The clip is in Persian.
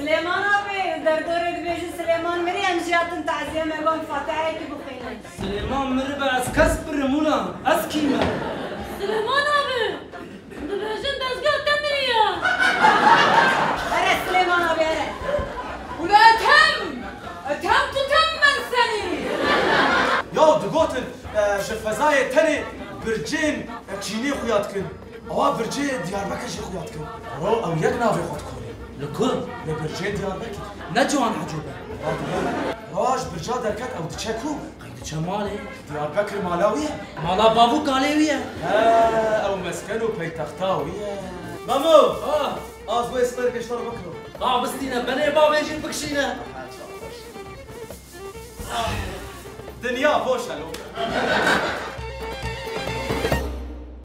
سليمان أبي دردورة بيجي سليمان مري أمجيات تعزية مقام فاتحة كي بخينا سليمان مري بس كسب رمونا أسكيمة سليمان أبي دبيجن دزقة تمرية أرى سليمان أبي أرى ولا أتهم تتم من سني يا دقوتن شفزاي تاني برجين تشيني خوياتكن أو برجين دياربكر شي خوياتكن أو يك نافي خودكن لكل لبرجين دياربكر نجوان حجوبة راج برجا دركت أو تشكو قيد شمالي دياربكر مالاوية مالا بابو قاليوية أو مسكنو بيتختاوية مامو أزوي صدرك اشتر بكرو بستينا بني بابا يجي بكشينا دنيا بوشة لو